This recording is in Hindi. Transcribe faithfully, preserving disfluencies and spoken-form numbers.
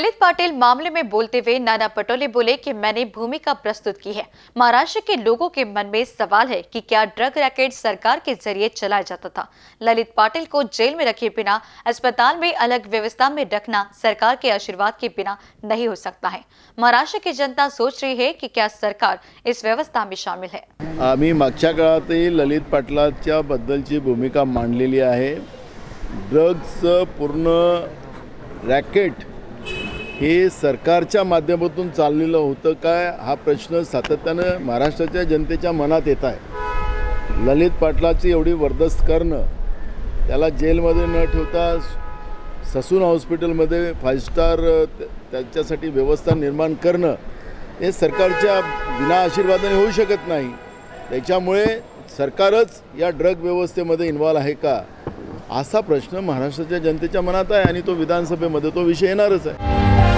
ललित पाटिल मामले में बोलते हुए नाना पटोले बोले कि मैंने भूमिका प्रस्तुत की है। महाराष्ट्र के लोगों के मन में सवाल है कि क्या ड्रग रैकेट सरकार के जरिए चलाया जाता था। ललित पाटिल को जेल में रखे बिना अस्पताल में अलग व्यवस्था में रखना सरकार के आशीर्वाद के बिना नहीं हो सकता है। महाराष्ट्र की जनता सोच रही है कि क्या सरकार इस व्यवस्था में शामिल है। आम्ही मागच्या काळातही ललित पाटलांच्या बद्दलची भूमिका मांडलेली आहे। ड्रग्स पूर्ण रॅकेट हे सरकारच्या माध्यमातून चाललेलं होतं काय हा प्रश्न सातत्याने महाराष्ट्राच्या जनतेच्या मनात येत आहे। ललित पाटलाची एवढी वर्दस्त करणं, त्याला जेलमध्ये न ठेवता ससून हॉस्पिटलमध्ये फाइव स्टार त्याच्यासाठी व्यवस्था निर्माण करणं हे सरकारच्या बिना आशीर्वादाने होऊ शकत नाही। त्याच्यामुळे सरकारच या ड्रग व्यवस्थेमध्ये इन्वॉल्व आहे का असा प्रश्न महाराष्ट्राच्या जनतेच्या मनात आहे आणि तो विधानसभेमध्ये तो विषय येणारच आहे।